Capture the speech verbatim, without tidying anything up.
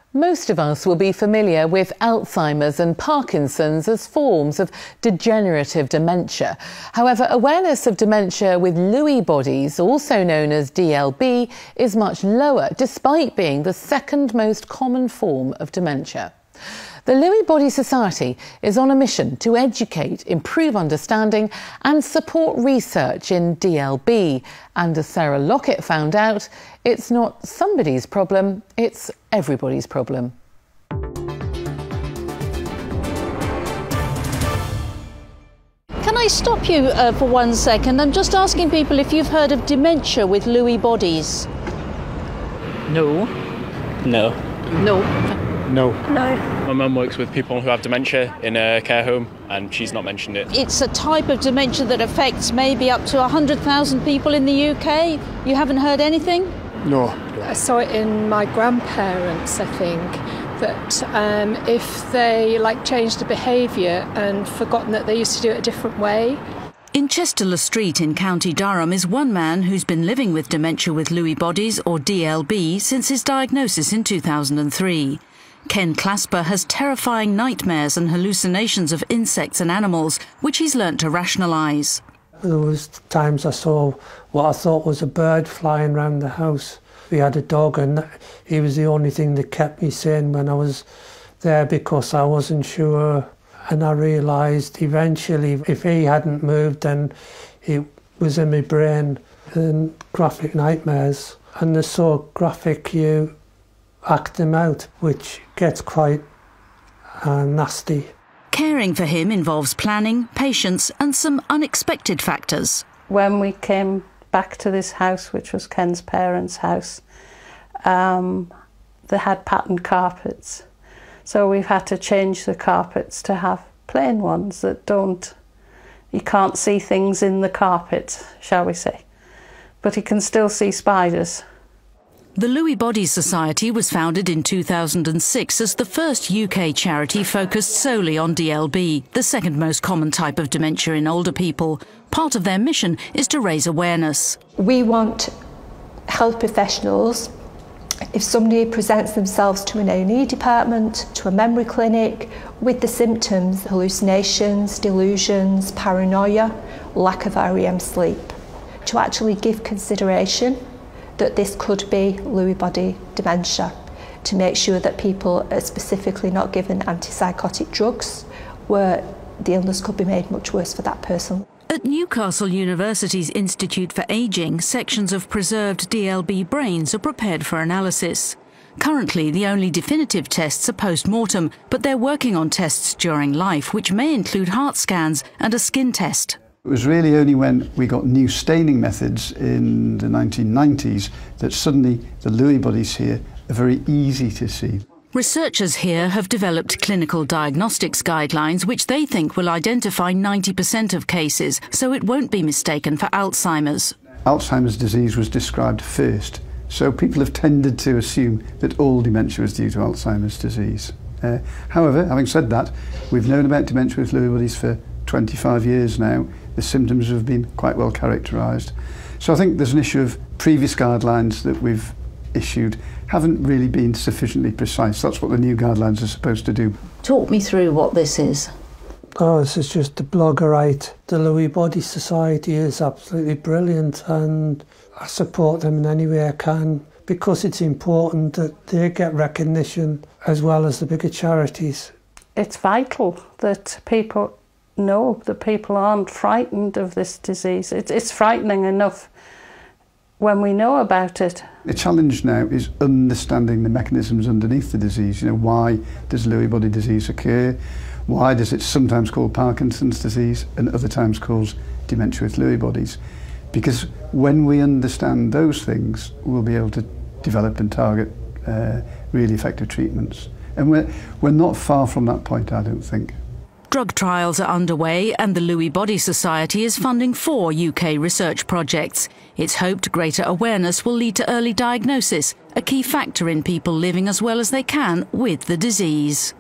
Most of us will be familiar with Alzheimer's and Parkinson's as forms of degenerative dementia. However, awareness of dementia with Lewy bodies, also known as D L B, is much lower, despite being the second most common form of dementia. The Lewy Body Society is on a mission to educate, improve understanding and support research in D L B. And as Sarah Lockett found out, it's not somebody's problem, it's everybody's problem. Can I stop you uh, for one second? I'm just asking people if you've heard of dementia with Lewy bodies. No. No. No. No. No. My mum works with people who have dementia in a care home and she's not mentioned it. It's a type of dementia that affects maybe up to one hundred thousand people in the U K. You haven't heard anything? No. I saw it in my grandparents, I think, that um, if they like changed the behaviour and forgotten that they used to do it a different way. In Chester Street in County Durham is one man who's been living with dementia with Lewy bodies, or D L B, since his diagnosis in two thousand three. Ken Clasper has terrifying nightmares and hallucinations of insects and animals, which he's learnt to rationalise. There was times I saw what I thought was a bird flying around the house. We had a dog and he was the only thing that kept me sane when I was there, because I wasn't sure. And I realised eventually if he hadn't moved, then it was in my brain. And graphic nightmares, and they're so graphic you act them out, which gets quite uh, nasty. Caring for him involves planning, patience and some unexpected factors. When we came back to this house, which was Ken's parents' house, um, they had patterned carpets. So we've had to change the carpets to have plain ones that don't, you can't see things in the carpet, shall we say. But you can still see spiders. The Lewy Body Society was founded in two thousand six as the first U K charity focused solely on D L B, the second most common type of dementia in older people. Part of their mission is to raise awareness. We want health professionals, if somebody presents themselves to an A and E department, to a memory clinic, with the symptoms, hallucinations, delusions, paranoia, lack of R E M sleep, to actually give consideration that this could be Lewy body dementia, to make sure that people are specifically not given antipsychotic drugs where the illness could be made much worse for that person. At Newcastle University's Institute for Ageing, sections of preserved D L B brains are prepared for analysis. Currently, the only definitive tests are post-mortem, but they're working on tests during life, which may include heart scans and a skin test. It was really only when we got new staining methods in the nineteen nineties that suddenly the Lewy bodies here are very easy to see. Researchers here have developed clinical diagnostics guidelines which they think will identify ninety percent of cases, so it won't be mistaken for Alzheimer's. Alzheimer's disease was described first, so people have tended to assume that all dementia was due to Alzheimer's disease. Uh, however, having said that, we've known about dementia with Lewy bodies for twenty-five years now. The symptoms have been quite well characterised. So I think there's an issue of previous guidelines that we've issued haven't really been sufficiently precise. That's what the new guidelines are supposed to do. Talk me through what this is. Oh, this is just a blog I write. The Lewy Body Society is absolutely brilliant and I support them in any way I can, because it's important that they get recognition as well as the bigger charities. It's vital that people know that people aren't frightened of this disease. It, it's frightening enough when we know about it. The challenge now is understanding the mechanisms underneath the disease. You know, why does Lewy body disease occur? Why does it sometimes called Parkinson's disease and other times cause dementia with Lewy bodies? Because when we understand those things, we'll be able to develop and target uh, really effective treatments. And we're, we're not far from that point, I don't think. Drug trials are underway and the Lewy Body Society is funding four U K research projects. It's hoped greater awareness will lead to early diagnosis, a key factor in people living as well as they can with the disease.